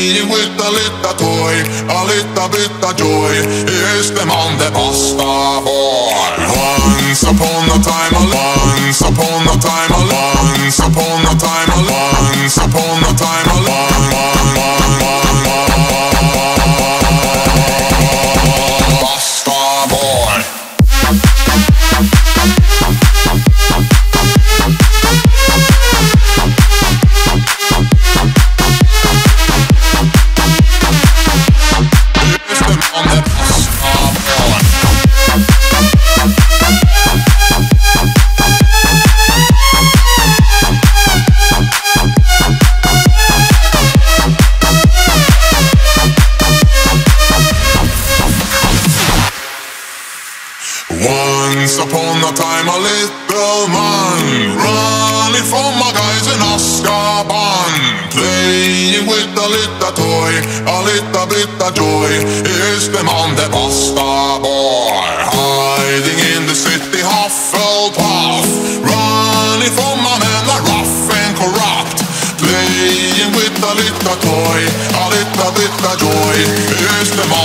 playing with a little toy, a little bit of joy. Here's the man, the Basta boy. Once upon a time, once upon a time, once upon a time, once upon a time, Basta boy. Once upon a time, a little man running from my guys in Azkaban, playing with a little toy, a little bit of joy. Here's the man, the Basta boy, hiding in the city Hufflepuff, running from my men are rough and corrupt, playing with a little toy, a little bit of joy. Here's the man.